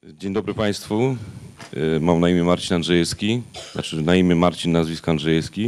Dzień dobry Państwu. Mam na imię Marcin Andrzejewski, znaczy na imię Marcin, nazwisko Andrzejewski.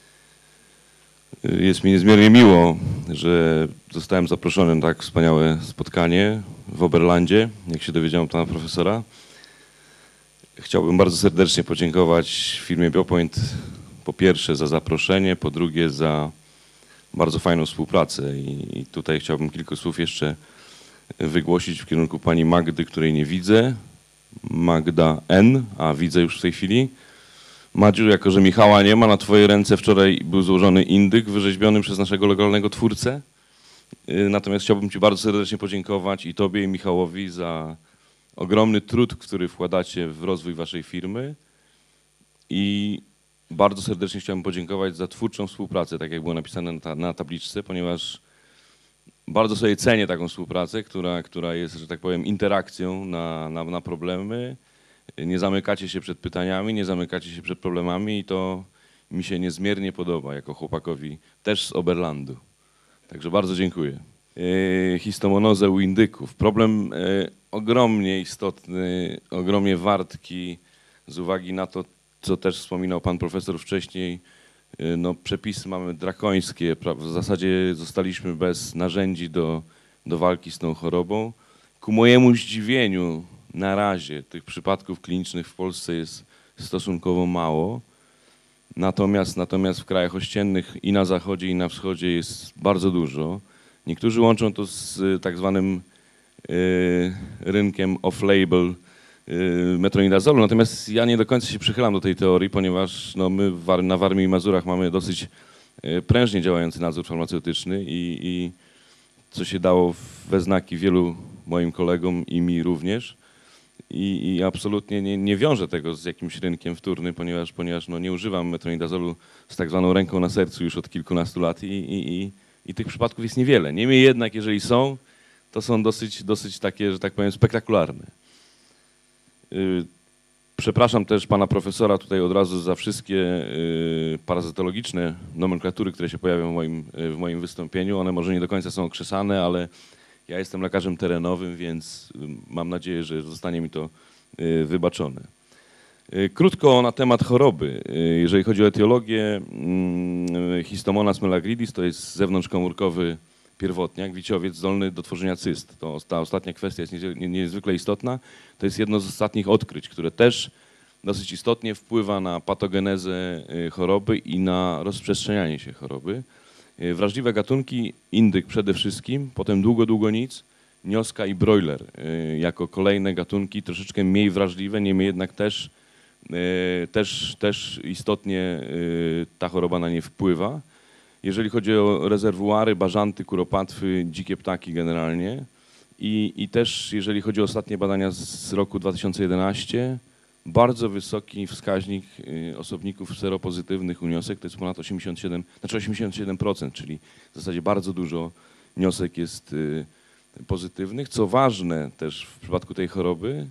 Jest mi niezmiernie miło, że zostałem zaproszony na tak wspaniałe spotkanie w Oberlandzie, jak się dowiedziałem od pana profesora. Chciałbym bardzo serdecznie podziękować firmie Biopoint po pierwsze za zaproszenie, po drugie za bardzo fajną współpracę i tutaj chciałbym kilka słów jeszcze wygłosić w kierunku pani Magdy, której nie widzę. Magda N., a widzę już w tej chwili. Madziu, jako że Michała nie ma, na twoje ręce wczoraj był złożony indyk wyrzeźbiony przez naszego lokalnego twórcę. Natomiast chciałbym ci bardzo serdecznie podziękować i tobie, i Michałowi za ogromny trud, który wkładacie w rozwój waszej firmy. I bardzo serdecznie chciałbym podziękować za twórczą współpracę, tak jak było napisane na tabliczce, ponieważ bardzo sobie cenię taką współpracę, która jest, że tak powiem, interakcją na problemy. Nie zamykacie się przed pytaniami, nie zamykacie się przed problemami i to mi się niezmiernie podoba jako chłopakowi też z Oberlandu. Także bardzo dziękuję. Histomonozę u indyków. Problem ogromnie istotny, ogromnie wartki z uwagi na to, co też wspominał pan profesor wcześniej. No, przepisy mamy drakońskie, w zasadzie zostaliśmy bez narzędzi do walki z tą chorobą. Ku mojemu zdziwieniu na razie tych przypadków klinicznych w Polsce jest stosunkowo mało, natomiast w krajach ościennych i na zachodzie i na wschodzie jest bardzo dużo. Niektórzy łączą to z tak zwanym rynkiem off-label metronidazolu, natomiast ja nie do końca się przychylam do tej teorii, ponieważ no, my na Warmii i Mazurach mamy dosyć prężnie działający nadzór farmaceutyczny i co się dało we znaki wielu moim kolegom i mi również i absolutnie nie wiążę tego z jakimś rynkiem wtórnym, ponieważ no, nie używam metronidazolu z tak zwaną ręką na sercu już od kilkunastu lat i tych przypadków jest niewiele. Niemniej jednak, jeżeli są, to są dosyć takie, że tak powiem, spektakularne. Przepraszam też pana profesora tutaj od razu za wszystkie parazytologiczne nomenklatury, które się pojawią w moim wystąpieniu. One może nie do końca są okrzesane, ale ja jestem lekarzem terenowym, więc mam nadzieję, że zostanie mi to wybaczone. Krótko na temat choroby. Jeżeli chodzi o etiologię, Histomonas melagridis to jest zewnątrzkomórkowy pierwotniak, wiciowiec zdolny do tworzenia cyst. Ta ostatnia kwestia jest niezwykle istotna. To jest jedno z ostatnich odkryć, które też dosyć istotnie wpływa na patogenezę choroby i na rozprzestrzenianie się choroby. Wrażliwe gatunki, indyk przede wszystkim, potem długo nic, nioska i broiler jako kolejne gatunki troszeczkę mniej wrażliwe, niemniej jednak też istotnie ta choroba na nie wpływa. Jeżeli chodzi o rezerwuary, bażanty, kuropatwy, dzikie ptaki generalnie i też jeżeli chodzi o ostatnie badania z roku 2011, bardzo wysoki wskaźnik osobników seropozytywnych u niosek, to jest ponad 87%, czyli w zasadzie bardzo dużo niosek jest pozytywnych. Co ważne też w przypadku tej choroby,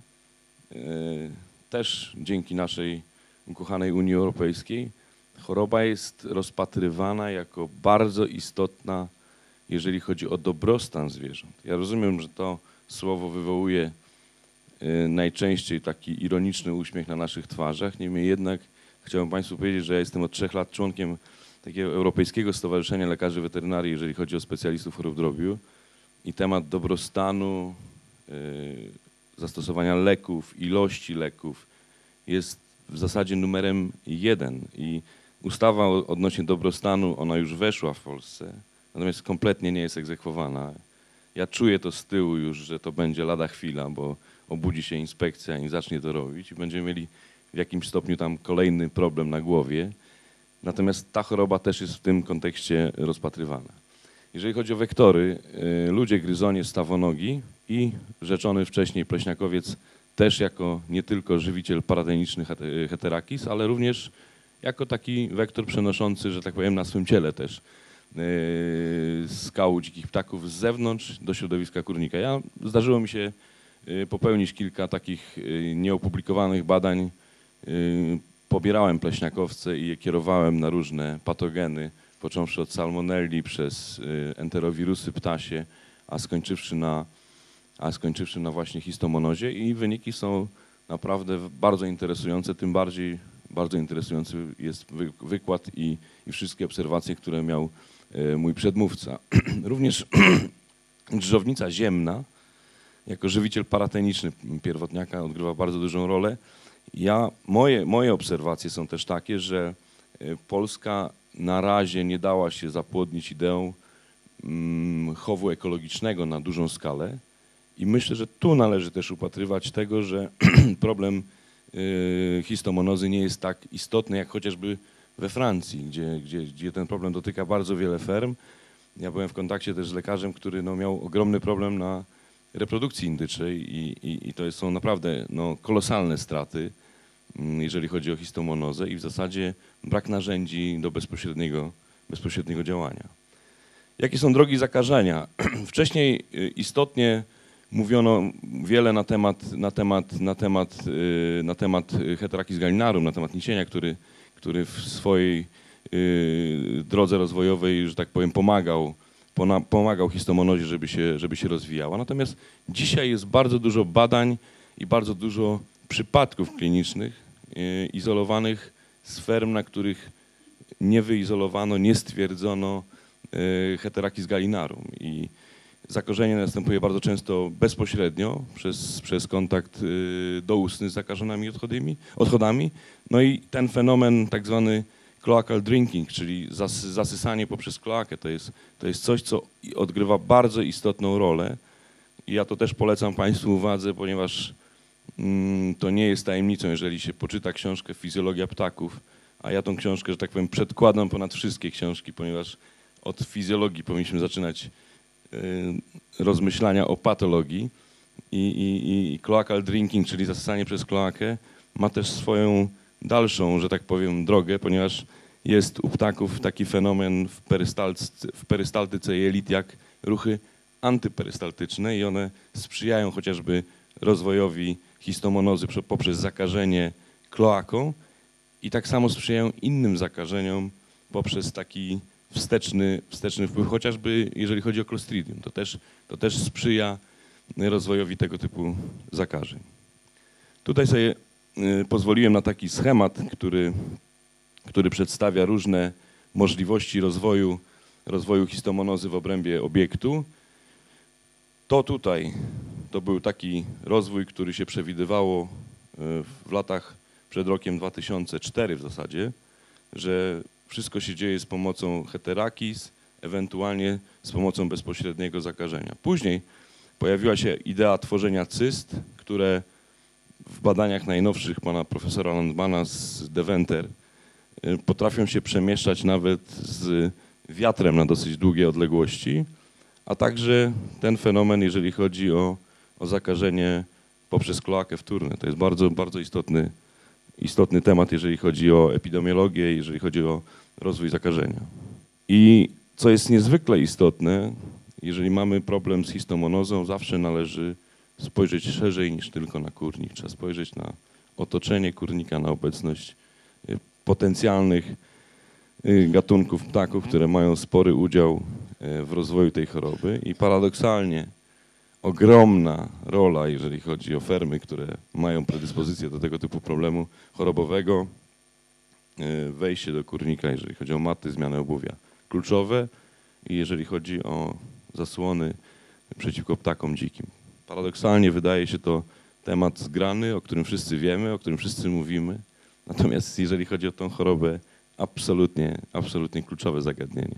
też dzięki naszej ukochanej Unii Europejskiej, choroba jest rozpatrywana jako bardzo istotna, jeżeli chodzi o dobrostan zwierząt. Ja rozumiem, że to słowo wywołuje najczęściej taki ironiczny uśmiech na naszych twarzach, niemniej jednak chciałbym państwu powiedzieć, że ja jestem od 3 lat członkiem takiego Europejskiego Stowarzyszenia Lekarzy Weterynarii, jeżeli chodzi o specjalistów chorób drobiu i temat dobrostanu, zastosowania leków, ilości leków jest w zasadzie numerem 1 i ustawa odnośnie dobrostanu, ona już weszła w Polsce, natomiast kompletnie nie jest egzekwowana. Ja czuję to z tyłu już, że to będzie lada chwila, bo obudzi się inspekcja i zacznie to robić i będziemy mieli w jakimś stopniu tam kolejny problem na głowie. Natomiast ta choroba też jest w tym kontekście rozpatrywana. Jeżeli chodzi o wektory, ludzie gryzonie stawonogi i rzeczony wcześniej pleśniakowiec też jako nie tylko żywiciel paradeniczny heterakis, ale również jako taki wektor przenoszący, że tak powiem, na swym ciele też skał dzikich ptaków z zewnątrz do środowiska kurnika. Zdarzyło mi się popełnić kilka takich nieopublikowanych badań. Pobierałem pleśniakowce i je kierowałem na różne patogeny, począwszy od salmonelli przez enterowirusy ptasie, a skończywszy na a skończywszy na właśnie histomonozie i wyniki są naprawdę bardzo interesujące, tym bardziej bardzo interesujący jest wykład i wszystkie obserwacje, które miał mój przedmówca. Również drżownica ziemna, jako żywiciel parateniczny pierwotniaka odgrywa bardzo dużą rolę. Moje obserwacje są też takie, że Polska na razie nie dała się zapłodnić ideą chowu ekologicznego na dużą skalę i myślę, że tu należy też upatrywać tego, że problem histomonozy nie jest tak istotny jak chociażby we Francji, gdzie ten problem dotyka bardzo wiele ferm. Ja byłem w kontakcie też z lekarzem, który miał ogromny problem na reprodukcji indyczej i to są naprawdę kolosalne straty, jeżeli chodzi o histomonozę i w zasadzie brak narzędzi do bezpośredniego działania. Jakie są drogi zakażenia? Wcześniej istotnie mówiono wiele na temat Heterakis gallinarum, na temat nisienia, który w swojej drodze rozwojowej, że tak powiem, pomagał histomonozie, żeby się rozwijała. Natomiast dzisiaj jest bardzo dużo badań i bardzo dużo przypadków klinicznych izolowanych z ferm, na których nie wyizolowano, nie stwierdzono Heterakis gallinarum. I zakażenie następuje bardzo często bezpośrednio przez kontakt doustny z zakażonymi odchodami. No i ten fenomen tak zwany cloacal drinking, czyli zasysanie poprzez kloakę, to jest coś, co odgrywa bardzo istotną rolę. I ja to też polecam Państwu uwadze, ponieważ to nie jest tajemnicą, jeżeli się poczyta książkę Fizjologia ptaków, a ja tą książkę, że tak powiem, przedkładam ponad wszystkie książki, ponieważ od fizjologii powinniśmy zaczynać rozmyślania o patologii i cloacal drinking, czyli zasysanie przez kloakę, ma też swoją dalszą, że tak powiem, drogę, ponieważ jest u ptaków taki fenomen w perystaltyce jelit jak ruchy antyperystaltyczne i one sprzyjają chociażby rozwojowi histomonozy poprzez zakażenie kloaką i tak samo sprzyjają innym zakażeniom poprzez taki wsteczny wpływ, chociażby jeżeli chodzi o Clostridium. To też sprzyja rozwojowi tego typu zakażeń. Tutaj sobie pozwoliłem na taki schemat, który przedstawia różne możliwości rozwoju histomonozy w obrębie obiektu. To był taki rozwój, który się przewidywało w latach przed rokiem 2004 w zasadzie, że wszystko się dzieje z pomocą Heterakis, ewentualnie z pomocą bezpośredniego zakażenia. Później pojawiła się idea tworzenia cyst, które w badaniach najnowszych pana profesora Landmana z Deventer potrafią się przemieszczać nawet z wiatrem na dosyć długie odległości, a także ten fenomen, jeżeli chodzi o zakażenie poprzez kloakę wtórne. To jest bardzo, bardzo istotny temat, jeżeli chodzi o epidemiologię, jeżeli chodzi o rozwój zakażenia. I co jest niezwykle istotne, jeżeli mamy problem z histomonozą, zawsze należy spojrzeć szerzej niż tylko na kurnik. Trzeba spojrzeć na otoczenie kurnika, na obecność potencjalnych gatunków ptaków, które mają spory udział w rozwoju tej choroby i paradoksalnie ogromna rola, jeżeli chodzi o fermy, które mają predyspozycję do tego typu problemu chorobowego, wejście do kurnika, jeżeli chodzi o maty, zmianę obuwia, kluczowe i jeżeli chodzi o zasłony przeciwko ptakom dzikim. Paradoksalnie wydaje się to temat zgrany, o którym wszyscy wiemy, o którym wszyscy mówimy, natomiast jeżeli chodzi o tą chorobę, absolutnie kluczowe zagadnienie.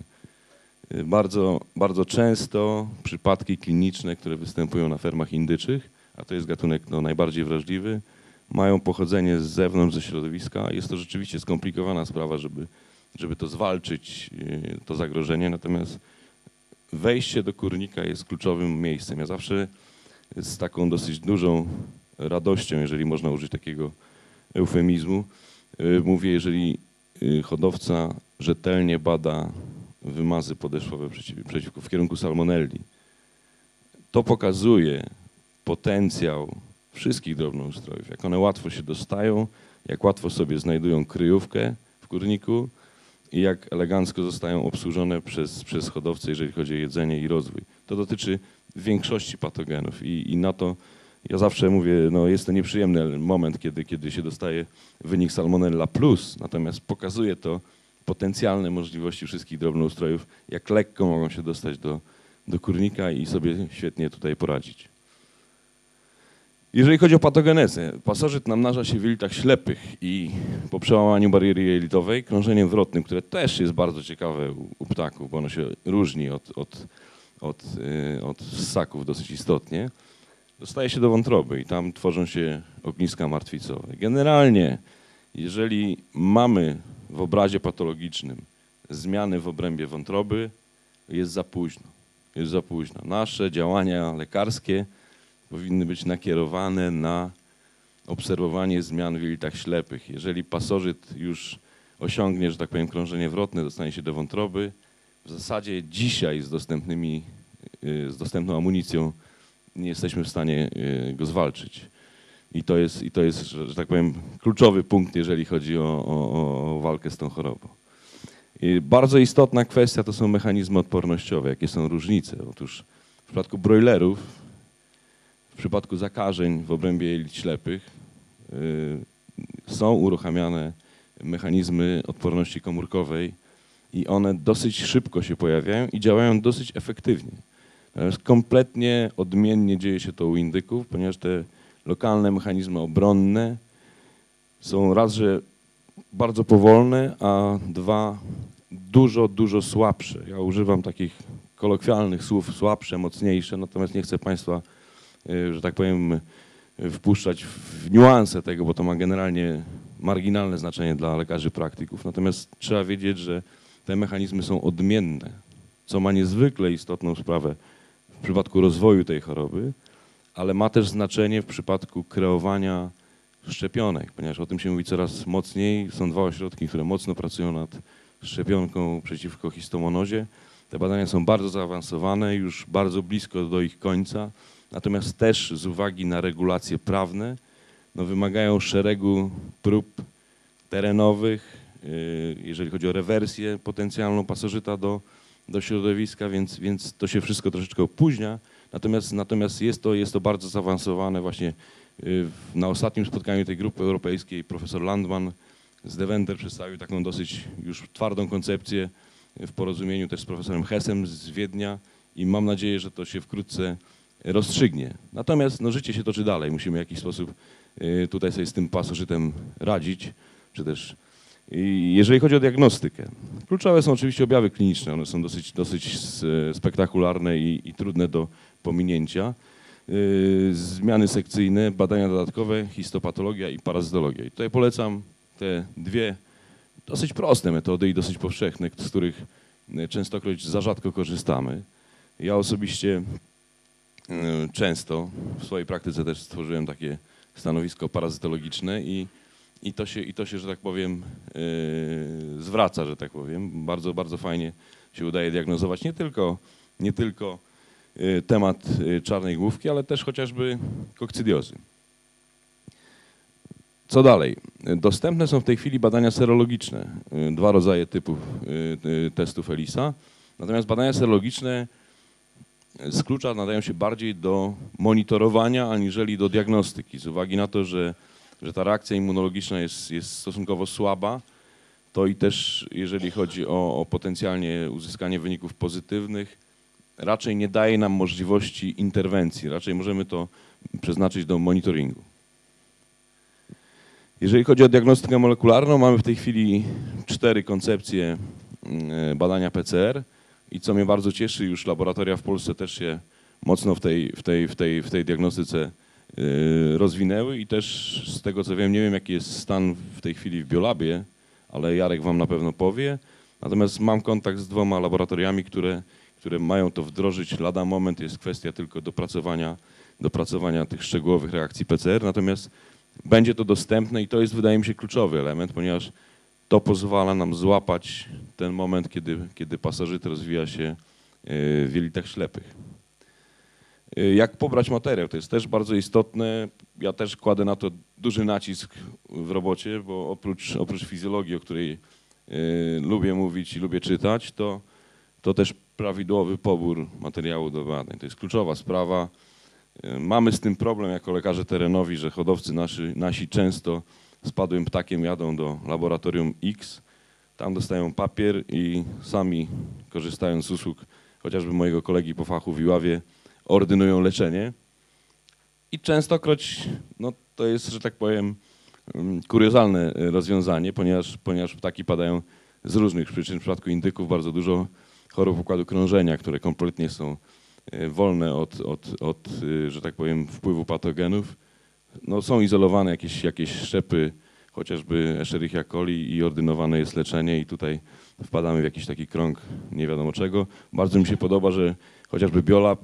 Bardzo często przypadki kliniczne, które występują na fermach indyczych, a to jest gatunek najbardziej wrażliwy, mają pochodzenie z zewnątrz, ze środowiska. Jest to rzeczywiście skomplikowana sprawa, żeby to zwalczyć, to zagrożenie, natomiast wejście do kurnika jest kluczowym miejscem. Ja zawsze z taką dosyć dużą radością, jeżeli można użyć takiego eufemizmu, mówię, jeżeli hodowca rzetelnie bada wymazy podeszwowe w kierunku salmonelli, to pokazuje potencjał wszystkich drobnoustrojów, jak one łatwo się dostają, jak łatwo sobie znajdują kryjówkę w kurniku i jak elegancko zostają obsłużone przez hodowcę, jeżeli chodzi o jedzenie i rozwój. To dotyczy większości patogenów i na to ja zawsze mówię, no jest to nieprzyjemny moment, kiedy się dostaje wynik Salmonella plus, natomiast pokazuje to potencjalne możliwości wszystkich drobnoustrojów, jak lekko mogą się dostać do kurnika i sobie świetnie tutaj poradzić. Jeżeli chodzi o patogenezę, pasożyt namnaża się w jelitach ślepych i po przełamaniu bariery jelitowej krążeniem wrotnym, które też jest bardzo ciekawe u ptaków, bo ono się różni od ssaków dosyć istotnie, dostaje się do wątroby i tam tworzą się ogniska martwicowe. Generalnie, jeżeli mamy w obrazie patologicznym zmiany w obrębie wątroby, jest za późno. Jest za późno. Nasze działania lekarskie powinny być nakierowane na obserwowanie zmian w jelitach ślepych. Jeżeli pasożyt już osiągnie, że tak powiem, krążenie wrotne, dostanie się do wątroby, w zasadzie dzisiaj z dostępną amunicją nie jesteśmy w stanie go zwalczyć. I to jest, że tak powiem, kluczowy punkt, jeżeli chodzi o walkę z tą chorobą. I bardzo istotna kwestia to są mechanizmy odpornościowe. Jakie są różnice? Otóż w przypadku brojlerów, w przypadku zakażeń w obrębie jelit ślepych są uruchamiane mechanizmy odporności komórkowej i one dosyć szybko się pojawiają i działają dosyć efektywnie. Natomiast kompletnie odmiennie dzieje się to u indyków, ponieważ te lokalne mechanizmy obronne są raz, że bardzo powolne, a dwa, dużo słabsze. Ja używam takich kolokwialnych słów, słabsze, mocniejsze, natomiast nie chcę Państwa, że tak powiem, wpuszczać w niuanse tego, bo to ma generalnie marginalne znaczenie dla lekarzy praktyków. Natomiast trzeba wiedzieć, że te mechanizmy są odmienne, co ma niezwykle istotną sprawę w przypadku rozwoju tej choroby, ale ma też znaczenie w przypadku kreowania szczepionek, ponieważ o tym się mówi coraz mocniej. Są dwa ośrodki, które mocno pracują nad szczepionką przeciwko histomonozie. Te badania są bardzo zaawansowane, już bardzo blisko do ich końca, natomiast też z uwagi na regulacje prawne wymagają szeregu prób terenowych, jeżeli chodzi o rewersję potencjalną pasożyta do środowiska, więc to się wszystko troszeczkę opóźnia. Natomiast jest to bardzo zaawansowane. Właśnie na ostatnim spotkaniu tej grupy europejskiej profesor Landman z Deventer przedstawił taką dosyć już twardą koncepcję w porozumieniu też z profesorem Hessem z Wiednia i mam nadzieję, że to się wkrótce rozstrzygnie. Natomiast życie się toczy dalej. Musimy w jakiś sposób tutaj sobie z tym pasożytem radzić, czy też jeżeli chodzi o diagnostykę. Kluczowe są oczywiście objawy kliniczne. One są dosyć spektakularne i trudne do pominięcia. Zmiany sekcyjne, badania dodatkowe, histopatologia i parazytologia. I tutaj polecam te dwie dosyć proste metody i dosyć powszechne, z których częstokroć za rzadko korzystamy. Ja osobiście często w swojej praktyce też stworzyłem takie stanowisko parazytologiczne i to się, że tak powiem, zwraca, że tak powiem. Bardzo, bardzo fajnie się udaje diagnozować nie tylko temat czarnej główki, ale też chociażby kokcydiozy. Co dalej? Dostępne są w tej chwili badania serologiczne, dwa rodzaje typów testów ELISA. Natomiast badania serologiczne z klucza nadają się bardziej do monitorowania aniżeli do diagnostyki. Z uwagi na to, że ta reakcja immunologiczna jest stosunkowo słaba, to i też jeżeli chodzi o potencjalnie uzyskanie wyników pozytywnych, raczej nie daje nam możliwości interwencji. Raczej możemy to przeznaczyć do monitoringu. Jeżeli chodzi o diagnostykę molekularną, mamy w tej chwili 4 koncepcje badania PCR i co mnie bardzo cieszy, już laboratoria w Polsce też się mocno w tej diagnostyce rozwinęły i też z tego co wiem, nie wiem jaki jest stan w tej chwili w Biolabie, ale Jarek wam na pewno powie. Natomiast mam kontakt z 2 laboratoriami, które mają to wdrożyć lada moment. Jest kwestia tylko dopracowania tych szczegółowych reakcji PCR. Natomiast będzie to dostępne i to jest, wydaje mi się, kluczowy element, ponieważ to pozwala nam złapać ten moment, kiedy pasożyt rozwija się w jelitach ślepych. Jak pobrać materiał? To jest też bardzo istotne. Ja też kładę na to duży nacisk w robocie, bo oprócz fizjologii, o której lubię mówić i lubię czytać, to też prawidłowy pobór materiału do badań. To jest kluczowa sprawa. Mamy z tym problem jako lekarze terenowi, że hodowcy nasi często spadłym ptakiem jadą do laboratorium X, tam dostają papier i sami, korzystając z usług chociażby mojego kolegi po fachu w Iławie, ordynują leczenie. I częstokroć no, to jest, że tak powiem, kuriozalne rozwiązanie, ponieważ ptaki padają z różnych przyczyn. W przypadku indyków bardzo dużo chorób układu krążenia, które kompletnie są wolne od że tak powiem, wpływu patogenów. No, są izolowane jakieś szczepy, chociażby Escherichia coli i ordynowane jest leczenie i tutaj wpadamy w jakiś taki krąg nie wiadomo czego. Bardzo mi się podoba, że chociażby Biolab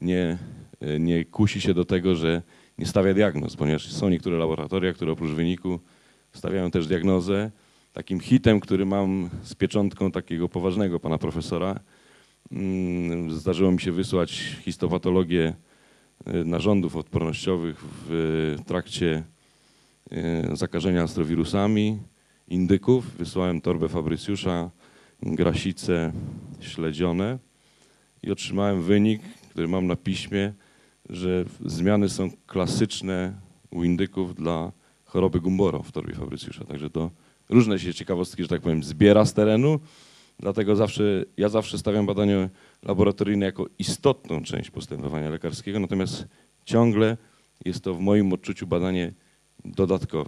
nie kusi się do tego, że nie stawia diagnoz, ponieważ są niektóre laboratoria, które oprócz wyniku stawiają też diagnozę. Takim hitem, który mam z pieczątką takiego poważnego pana profesora, zdarzyło mi się wysłać histopatologię narządów odpornościowych w trakcie zakażenia astrowirusami indyków. Wysłałem torbę Fabrycjusza, grasice śledzione i otrzymałem wynik, który mam na piśmie, że zmiany są klasyczne u indyków dla choroby Gumboro w torbie Fabrycjusza. Także to różne się ciekawostki, że tak powiem, zbiera z terenu. Dlatego ja zawsze stawiam badanie laboratoryjne jako istotną część postępowania lekarskiego, natomiast ciągle jest to w moim odczuciu badanie dodatkowe,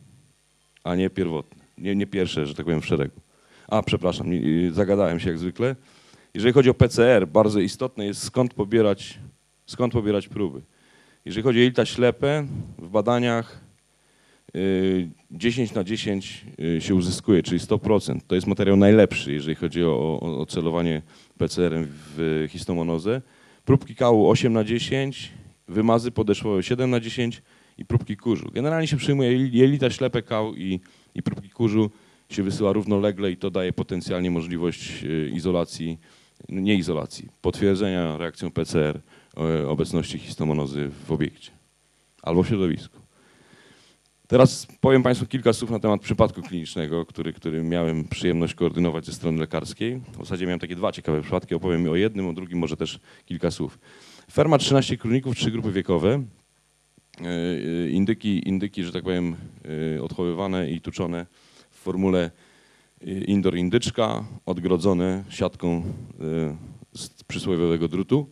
a nie pierwotne, nie pierwsze, że tak powiem, w szeregu. A, przepraszam, zagadałem się jak zwykle. Jeżeli chodzi o PCR, bardzo istotne jest skąd pobierać próby. Jeżeli chodzi o jelita ślepe, w badaniach 10 na 10 się uzyskuje, czyli 100%. To jest materiał najlepszy, jeżeli chodzi o celowanie PCR-em w histomonozę. Próbki kału 8 na 10, wymazy podeszwowe 7 na 10 i próbki kurzu. Generalnie się przyjmuje jelita ślepe, kał i próbki kurzu się wysyła równolegle i to daje potencjalnie możliwość izolacji, nie izolacji, potwierdzenia reakcją PCR obecności histomonozy w obiekcie albo w środowisku. Teraz powiem Państwu kilka słów na temat przypadku klinicznego, który miałem przyjemność koordynować ze strony lekarskiej. W zasadzie miałem takie dwa ciekawe przypadki, opowiem o jednym, o drugim może też kilka słów. Ferma 13 królników, 3 grupy wiekowe. Indyki, że tak powiem, odchowywane i tuczone w formule indoor indyczka, odgrodzone siatką z przysłowiowego drutu.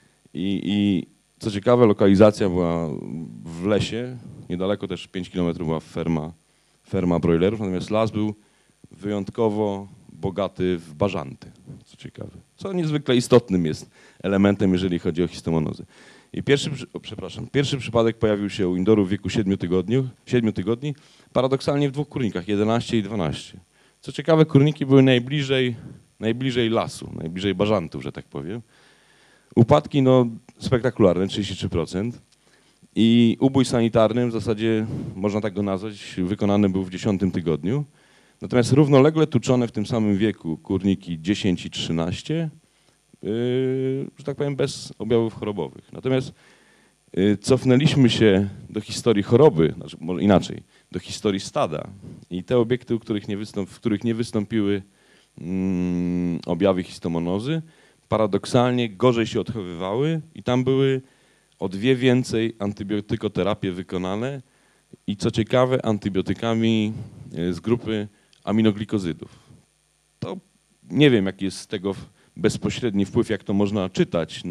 I co ciekawe, lokalizacja była w lesie, niedaleko też 5 km była ferma broilerów, natomiast las był wyjątkowo bogaty w bażanty, co ciekawe. Co niezwykle istotnym jest elementem, jeżeli chodzi o histomonozę. I pierwszy przypadek pojawił się u indorów w wieku 7 tygodni, paradoksalnie w dwóch kurnikach, 11 i 12. Co ciekawe, kurniki były najbliżej lasu, najbliżej bażantów, że tak powiem. Upadki no, spektakularne, 33%. I ubój sanitarny, w zasadzie można tak go nazwać, wykonany był w 10 tygodniu. Natomiast równolegle tuczone w tym samym wieku kurniki 10 i 13, że tak powiem, bez objawów chorobowych. Natomiast cofnęliśmy się do historii choroby, znaczy może inaczej, do historii stada i te obiekty, w których nie wystąpiły objawy histomonozy, paradoksalnie gorzej się odchowywały i tam były o 2 więcej antybiotykoterapie wykonane i co ciekawe antybiotykami z grupy aminoglikozydów. To nie wiem jaki jest z tego bezpośredni wpływ, jak to można czytać,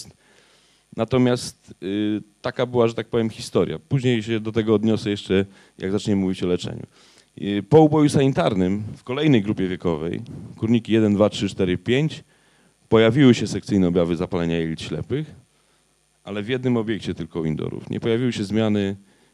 natomiast taka była, że tak powiem, historia. Później się do tego odniosę jeszcze, jak zaczniemy mówić o leczeniu. Po uboju sanitarnym w kolejnej grupie wiekowej, kurniki 1, 2, 3, 4, 5, pojawiły się sekcyjne objawy zapalenia jelit ślepych, ale w jednym obiekcie tylko u indorów. Nie pojawiły się zmiany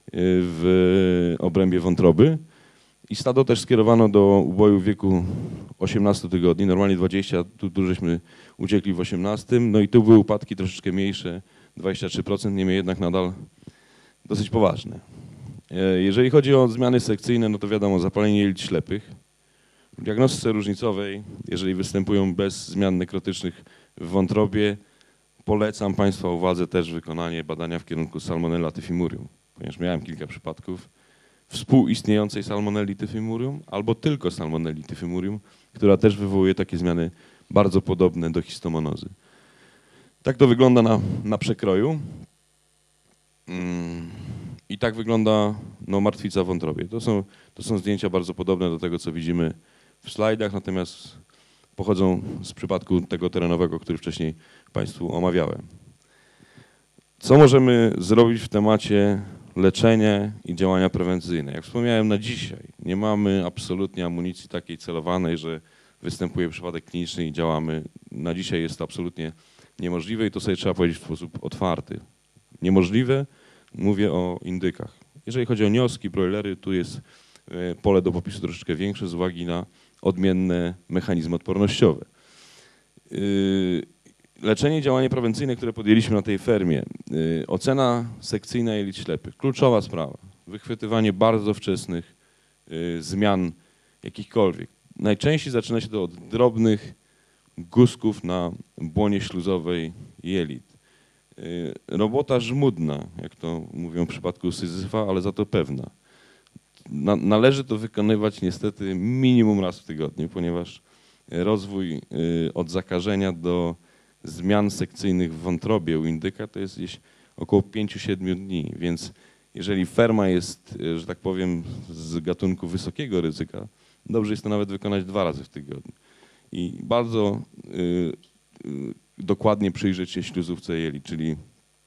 w obrębie wątroby i stado też skierowano do uboju w wieku 18 tygodni, normalnie 20, tu żeśmy uciekli w 18, no i tu były upadki troszeczkę mniejsze, 23%, niemniej jednak nadal dosyć poważne. Jeżeli chodzi o zmiany sekcyjne, no to wiadomo, zapalenie jelit ślepych. W diagnostyce różnicowej, jeżeli występują bez zmian nekrotycznych w wątrobie, polecam Państwa uwadze też wykonanie badania w kierunku Salmonella typhimurium, ponieważ miałem kilka przypadków współistniejącej Salmonelli typhimurium albo tylko Salmonelli typhimurium, która też wywołuje takie zmiany bardzo podobne do histomonozy. Tak to wygląda na przekroju. I tak wygląda martwica w wątrobie. To są zdjęcia bardzo podobne do tego, co widzimy w slajdach, natomiast pochodzą z przypadku tego terenowego, który wcześniej Państwu omawiałem. Co możemy zrobić w temacie leczenia i działania prewencyjne? Jak wspomniałem, na dzisiaj nie mamy absolutnie amunicji takiej celowanej, że występuje przypadek kliniczny i działamy. Na dzisiaj jest to absolutnie niemożliwe i to sobie trzeba powiedzieć w sposób otwarty. Niemożliwe, mówię o indykach. Jeżeli chodzi o nioski, broilery, tu jest pole do popisu troszeczkę większe z uwagi na odmienne mechanizmy odpornościowe. Leczenie i działanie prewencyjne, które podjęliśmy na tej fermie. Ocena sekcyjna jelit ślepych. Kluczowa sprawa. Wychwytywanie bardzo wczesnych zmian jakichkolwiek. Najczęściej zaczyna się to od drobnych guzków na błonie śluzowej jelit. Robota żmudna, jak to mówią w przypadku Syzyfa, ale za to pewna. Należy to wykonywać niestety minimum raz w tygodniu, ponieważ rozwój od zakażenia do zmian sekcyjnych w wątrobie u indyka to jest gdzieś około 5-7 dni, więc jeżeli ferma jest, że tak powiem, z gatunku wysokiego ryzyka, dobrze jest to nawet wykonać 2 razy w tygodniu. I bardzo dokładnie przyjrzeć się śluzówce jelit, czyli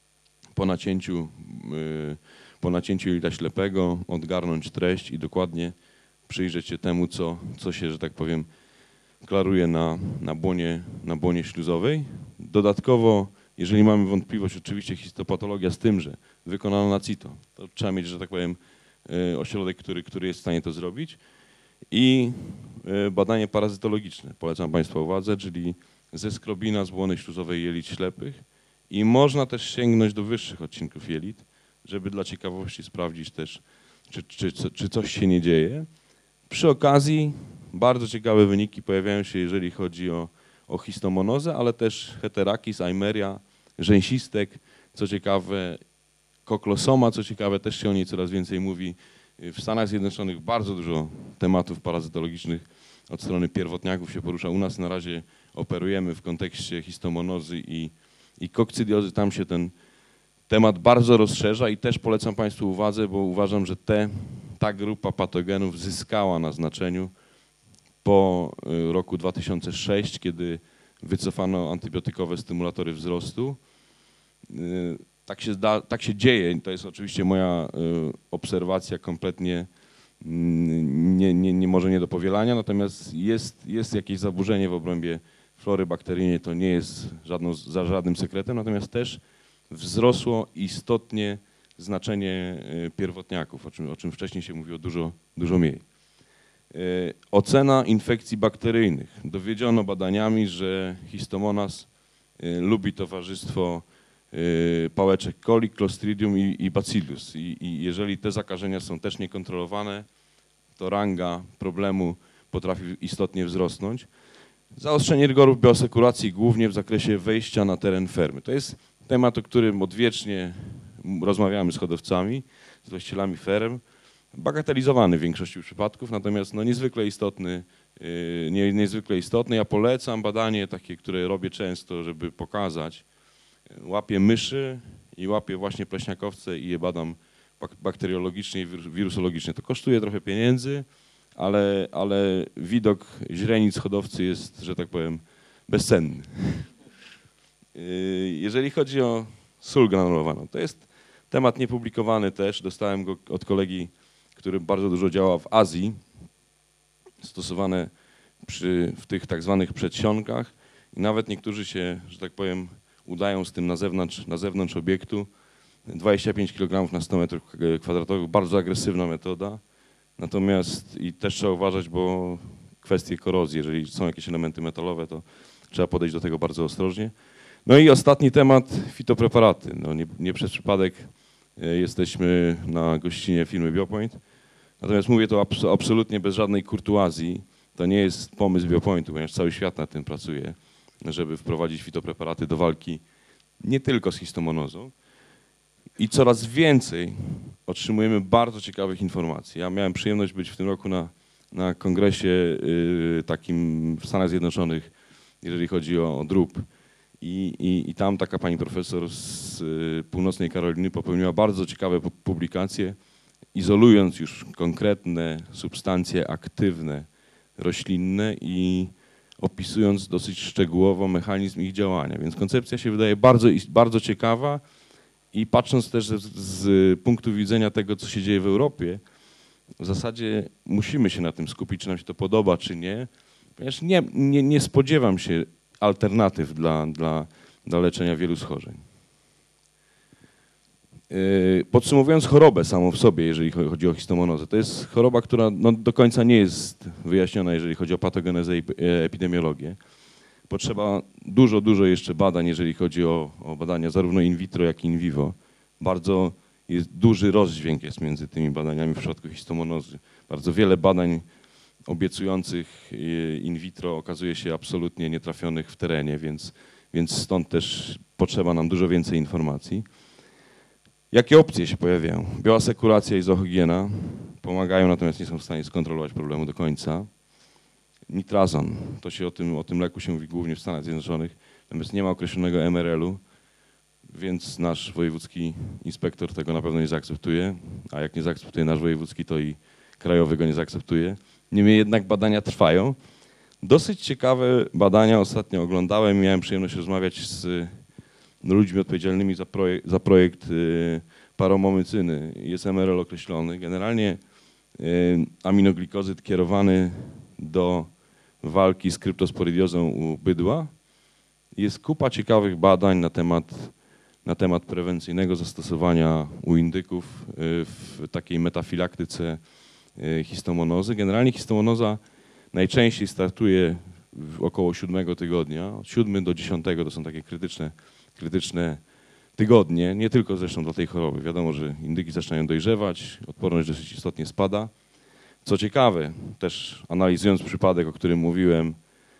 po nacięciu jelita ślepego odgarnąć treść i dokładnie przyjrzeć się temu, co się, że tak powiem, klaruje na błonie śluzowej. Dodatkowo, jeżeli mamy wątpliwość, oczywiście histopatologia z tym, że wykonana na CITO, to trzeba mieć, że tak powiem, ośrodek, który jest w stanie to zrobić. I badanie parazytologiczne, polecam Państwa uwadze, czyli zeskrobina z błony śluzowej jelit ślepych i można też sięgnąć do wyższych odcinków jelit, żeby dla ciekawości sprawdzić też, czy coś się nie dzieje. Przy okazji bardzo ciekawe wyniki pojawiają się, jeżeli chodzi o histomonozę, ale też heterakis, aimeria, rzęsistek, co ciekawe, koklosoma, co ciekawe, też się o niej coraz więcej mówi. W Stanach Zjednoczonych bardzo dużo tematów parazytologicznych od strony pierwotniaków się porusza. U nas na razie operujemy w kontekście histomonozy i kokcydiozy. Tam się ten temat bardzo rozszerza i też polecam Państwu uwadze, bo uważam, że ta grupa patogenów zyskała na znaczeniu po roku 2006, kiedy wycofano antybiotykowe stymulatory wzrostu. Tak się dzieje, to jest oczywiście moja obserwacja kompletnie może nie do powielania, natomiast jest jakieś zaburzenie w obrębie flory bakteryjnej, to nie jest za żadnym sekretem, natomiast też wzrosło istotnie znaczenie pierwotniaków, o czym wcześniej się mówiło dużo mniej. Ocena infekcji bakteryjnych. Dowiedziono badaniami, że histomonas lubi towarzystwo pałeczek coli, clostridium i bacillus. I jeżeli te zakażenia są też niekontrolowane, to ranga problemu potrafi istotnie wzrosnąć. Zaostrzenie rygorów bioasekuracji głównie w zakresie wejścia na teren fermy. To jest temat, o którym odwiecznie rozmawiamy z hodowcami, z właścicielami ferm. Bagatelizowany w większości przypadków, natomiast niezwykle istotny. Ja polecam badanie takie, które robię często, żeby pokazać. Łapię myszy i łapię właśnie pleśniakowce i je badam bakteriologicznie i wirusologicznie. To kosztuje trochę pieniędzy, ale widok źrenic hodowcy jest, że tak powiem, bezcenny. Jeżeli chodzi o sól granulowaną, to jest temat niepublikowany też. Dostałem go od kolegi, który bardzo dużo działa w Azji, stosowane w tych tak zwanych przedsionkach i nawet niektórzy się, że tak powiem, udają z tym na zewnątrz obiektu. 25 kg na 100 m2, bardzo agresywna metoda. Natomiast i też trzeba uważać, bo kwestie korozji, jeżeli są jakieś elementy metalowe, to trzeba podejść do tego bardzo ostrożnie. No i ostatni temat, fitopreparaty. Nie przez przypadek jesteśmy na gościnie firmy Biopoint. Natomiast mówię to absolutnie bez żadnej kurtuazji. To nie jest pomysł Biopointu, ponieważ cały świat nad tym pracuje, żeby wprowadzić fitopreparaty do walki nie tylko z histomonozą. I coraz więcej otrzymujemy bardzo ciekawych informacji. Ja miałem przyjemność być w tym roku na kongresie takim w Stanach Zjednoczonych jeżeli chodzi o drób. I tam taka pani profesor z Północnej Karoliny popełniła bardzo ciekawe publikacje, izolując już konkretne substancje aktywne roślinne i opisując dosyć szczegółowo mechanizm ich działania. Więc koncepcja się wydaje bardzo ciekawa i patrząc też z punktu widzenia tego, co się dzieje w Europie, w zasadzie musimy się na tym skupić, czy nam się to podoba, czy nie, ponieważ nie spodziewam się alternatyw dla leczenia wielu schorzeń. Podsumowując chorobę samą w sobie, jeżeli chodzi o histomonozę, to jest choroba, która do końca nie jest wyjaśniona, jeżeli chodzi o patogenezę i epidemiologię. Potrzeba dużo jeszcze badań, jeżeli chodzi o badania zarówno in vitro, jak i in vivo. Bardzo duży rozdźwięk jest między tymi badaniami w przypadku histomonozy. Bardzo wiele badań obiecujących in vitro okazuje się absolutnie nietrafionych w terenie, więc stąd też potrzeba nam dużo więcej informacji. Jakie opcje się pojawiają? Bioasekuracja i zoohigiena pomagają, natomiast nie są w stanie skontrolować problemu do końca. Nitrazon, to się o tym leku się mówi głównie w Stanach Zjednoczonych, natomiast nie ma określonego MRL-u, więc nasz wojewódzki inspektor tego na pewno nie zaakceptuje, a jak nie zaakceptuje nasz wojewódzki, to i krajowy go nie zaakceptuje. Niemniej jednak badania trwają. Dosyć ciekawe badania ostatnio oglądałem, miałem przyjemność rozmawiać z ludźmi odpowiedzialnymi za projekt paromomycyny. Jest MRL określony. Generalnie aminoglikozyd kierowany do walki z kryptosporydiozą u bydła. Jest kupa ciekawych badań na temat prewencyjnego zastosowania u indyków w takiej metafilaktyce histomonozy. Generalnie histomonoza najczęściej startuje około 7 tygodnia. Od 7 do 10 to są takie krytyczne tygodnie, nie tylko zresztą dla tej choroby. Wiadomo, że indyki zaczynają dojrzewać, odporność dosyć istotnie spada. Co ciekawe, też analizując przypadek, o którym mówiłem,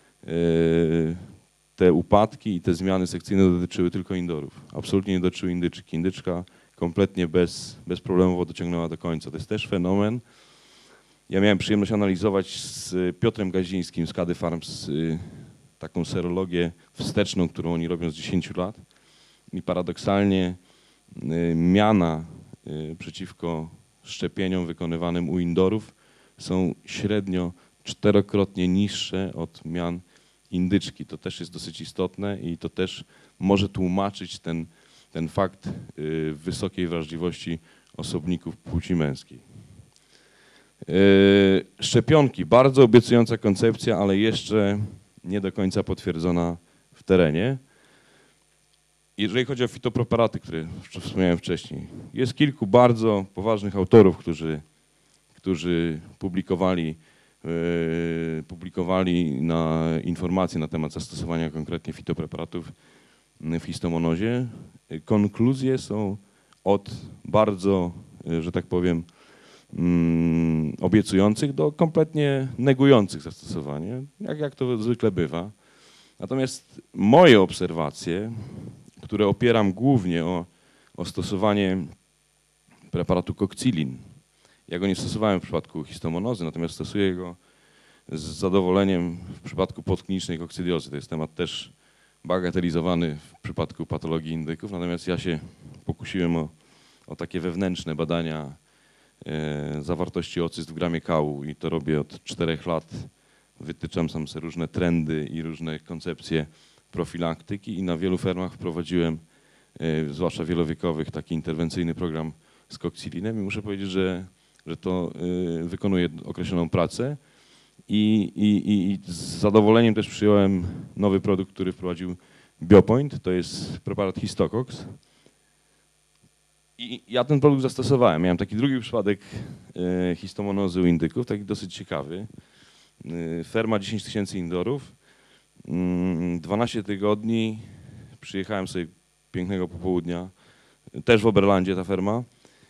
te upadki i te zmiany sekcyjne dotyczyły tylko indorów. Absolutnie nie dotyczyły indyczki. Indyczka kompletnie bezproblemowo dociągnęła do końca. To jest też fenomen. Ja miałem przyjemność analizować z Piotrem Gazińskim z Kady Farms taką serologię wsteczną, którą oni robią z 10 lat. I paradoksalnie miana przeciwko szczepieniom wykonywanym u indorów są średnio 4-krotnie niższe od mian indyczki. To też jest dosyć istotne i to też może tłumaczyć ten fakt wysokiej wrażliwości osobników płci męskiej. Szczepionki, bardzo obiecująca koncepcja, ale jeszcze nie do końca potwierdzona w terenie. Jeżeli chodzi o fitoproparaty, które wspomniałem wcześniej, jest kilku bardzo poważnych autorów, którzy publikowali informacje na temat zastosowania konkretnie fitopreparatów w histomonozie. Konkluzje są od bardzo, że tak powiem, obiecujących do kompletnie negujących zastosowanie, jak to zwykle bywa. Natomiast moje obserwacje, które opieram głównie o stosowanie preparatu Coxilin, ja go nie stosowałem w przypadku histomonozy, natomiast stosuję go z zadowoleniem w przypadku podklinicznej kokcydiozy. To jest temat też bagatelizowany w przypadku patologii indyków, natomiast ja się pokusiłem o takie wewnętrzne badania zawartości ocyst w gramie kału i to robię od 4 lat. Wytyczam sam sobie różne trendy i różne koncepcje profilaktyki i na wielu fermach wprowadziłem, zwłaszcza wielowiekowych, taki interwencyjny program z Coxilinem i muszę powiedzieć, że to wykonuje określoną pracę i z zadowoleniem też przyjąłem nowy produkt, który wprowadził Biopoint, to jest preparat Histocox. I ja ten produkt zastosowałem. Miałem taki drugi przypadek histomonozy u indyków, taki dosyć ciekawy. Ferma 10 000 indorów. 12 tygodni przyjechałem sobie pięknego popołudnia, też w Oberlandzie ta ferma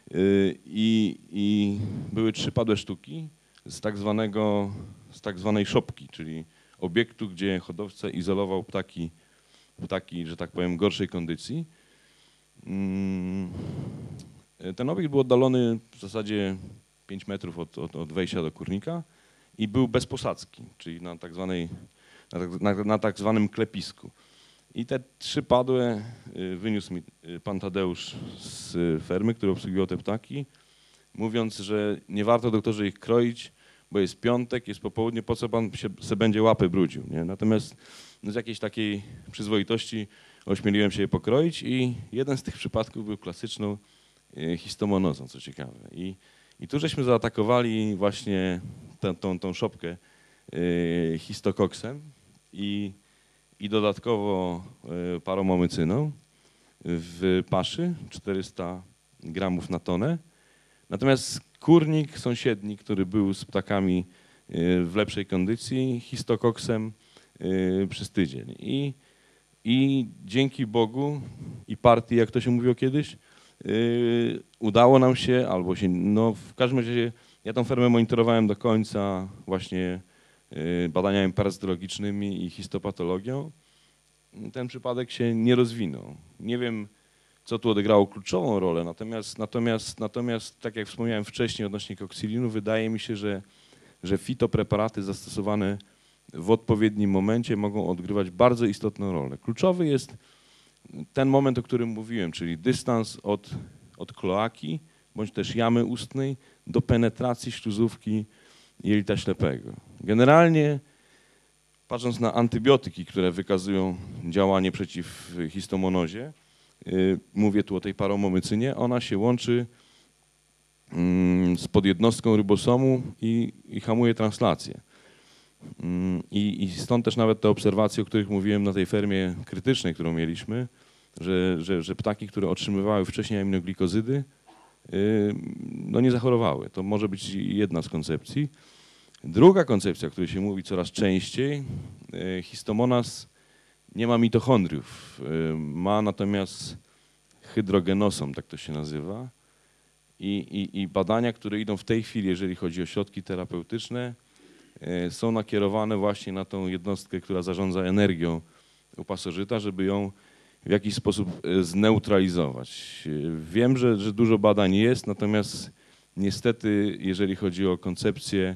i były 3 padłe sztuki z tak zwanej szopki, czyli obiektu, gdzie hodowca izolował ptaki, że tak powiem, gorszej kondycji. Ten obiekt był oddalony w zasadzie 5 metrów od wejścia do kurnika i był bez posadzki, czyli na tak zwanej na tak zwanym klepisku. I te 3 padłe wyniósł mi pan Tadeusz z fermy, który obsługiwał te ptaki, mówiąc, że nie warto, doktorze, ich kroić, bo jest piątek, jest popołudnie, po co pan se będzie łapy brudził, nie? Natomiast z jakiejś takiej przyzwoitości ośmieliłem się je pokroić i jeden z tych przypadków był klasyczną histomonozą, co ciekawe. I tu żeśmy zaatakowali właśnie tą szopkę histokoksem i dodatkowo paromomycyną w paszy 400 gramów na tonę. Natomiast kurnik sąsiedni, który był z ptakami w lepszej kondycji, histokoksem przez tydzień. I dzięki Bogu i partii, jak to się mówiło kiedyś, udało nam się, albo się, no w każdym razie ja tą fermę monitorowałem do końca właśnie badaniami parazytologicznymi i histopatologią. Ten przypadek się nie rozwinął. Nie wiem, co tu odegrało kluczową rolę, natomiast tak jak wspomniałem wcześniej odnośnie koksylinu, wydaje mi się, że fitopreparaty zastosowane w odpowiednim momencie mogą odgrywać bardzo istotną rolę. Kluczowy jest ten moment, o którym mówiłem, czyli dystans od kloaki bądź też jamy ustnej do penetracji śluzówki jelita ślepego. Generalnie, patrząc na antybiotyki, które wykazują działanie przeciw histomonozie, mówię tu o tej paromomycynie, ona się łączy z podjednostką rybosomu i hamuje translację. I stąd też nawet te obserwacje, o których mówiłem na tej fermie krytycznej, którą mieliśmy, że ptaki, które otrzymywały wcześniej aminoglikozydy, no nie zachorowały. To może być jedna z koncepcji. Druga koncepcja, o której się mówi coraz częściej, histomonas nie ma mitochondriów, ma natomiast hydrogenosom, tak to się nazywa. I badania, które idą w tej chwili, jeżeli chodzi o środki terapeutyczne, są nakierowane właśnie na tą jednostkę, która zarządza energią u pasożyta, żeby ją w jakiś sposób zneutralizować. Wiem, że dużo badań jest, natomiast niestety, jeżeli chodzi o koncepcję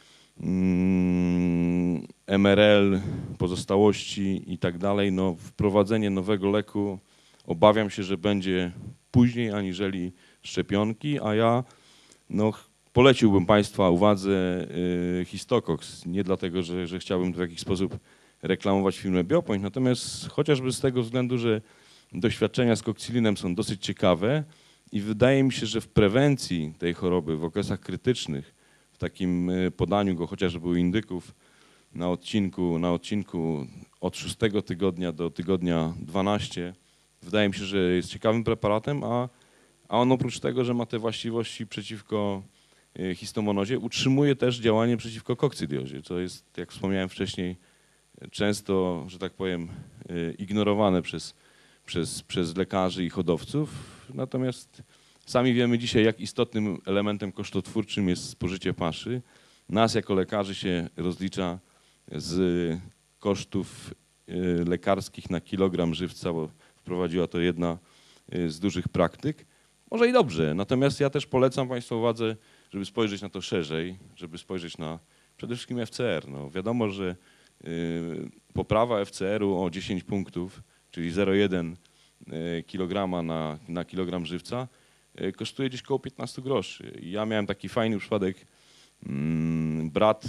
MRL, pozostałości i tak dalej, no wprowadzenie nowego leku obawiam się, że będzie później aniżeli szczepionki, a ja no, poleciłbym Państwa uwadze Histocox, nie dlatego, że chciałbym w jakiś sposób reklamować firmę Biopoint, natomiast chociażby z tego względu, że doświadczenia z koksylinem są dosyć ciekawe i wydaje mi się, że w prewencji tej choroby w okresach krytycznych, w takim podaniu go chociażby u indyków na odcinku od 6 tygodnia do tygodnia 12, wydaje mi się, że jest ciekawym preparatem, a on oprócz tego, że ma te właściwości przeciwko histomonozie, utrzymuje też działanie przeciwko kokcydiozie, co jest, jak wspomniałem wcześniej, często, że tak powiem, ignorowane przez lekarzy i hodowców. Natomiast sami wiemy dzisiaj, jak istotnym elementem kosztotwórczym jest spożycie paszy. Nas jako lekarzy się rozlicza z kosztów lekarskich na kilogram żywca, bo wprowadziła to jedna z dużych praktyk. Może i dobrze, natomiast ja też polecam Państwa uwadze, żeby spojrzeć na to szerzej, żeby spojrzeć na przede wszystkim FCR. No, wiadomo, że poprawa FCR-u o 10 punktów, czyli 0,1 kg na kilogram żywca, kosztuje gdzieś około 15 groszy. I ja miałem taki fajny przypadek, brat,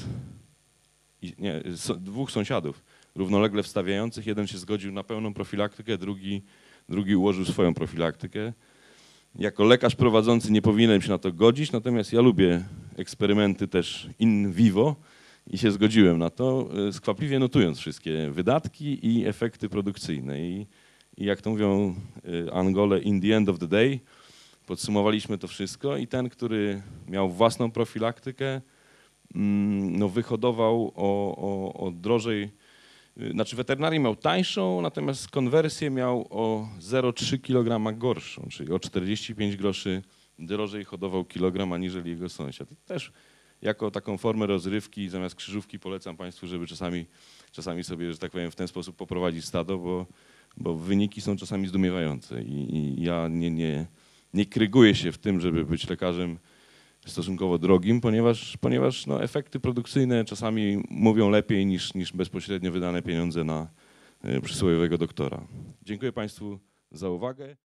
dwóch sąsiadów równolegle wstawiających, jeden się zgodził na pełną profilaktykę, drugi ułożył swoją profilaktykę. Jako lekarz prowadzący nie powinienem się na to godzić, natomiast ja lubię eksperymenty też in vivo i się zgodziłem na to, skwapliwie notując wszystkie wydatki i efekty produkcyjne. I jak to mówią Angole, in the end of the day podsumowaliśmy to wszystko i ten, który miał własną profilaktykę, no wyhodował o drożej, znaczy weterynarii miał tańszą, natomiast konwersję miał o 0,3 kg gorszą, czyli o 45 groszy drożej hodował kilogram aniżeli jego sąsiad. Też jako taką formę rozrywki zamiast krzyżówki polecam Państwu, żeby czasami sobie, że tak powiem, w ten sposób poprowadzić stado, bo wyniki są czasami zdumiewające i ja nie kryguję się w tym, żeby być lekarzem stosunkowo drogim, ponieważ no, efekty produkcyjne czasami mówią lepiej niż bezpośrednio wydane pieniądze na przysłowiowego doktora. Dziękuję Państwu za uwagę.